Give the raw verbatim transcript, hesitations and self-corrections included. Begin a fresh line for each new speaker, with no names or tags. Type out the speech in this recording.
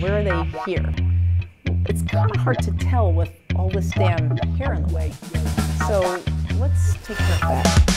Where are they here? It's kind of hard to tell with all this damn hair in the way. So let's take care of that.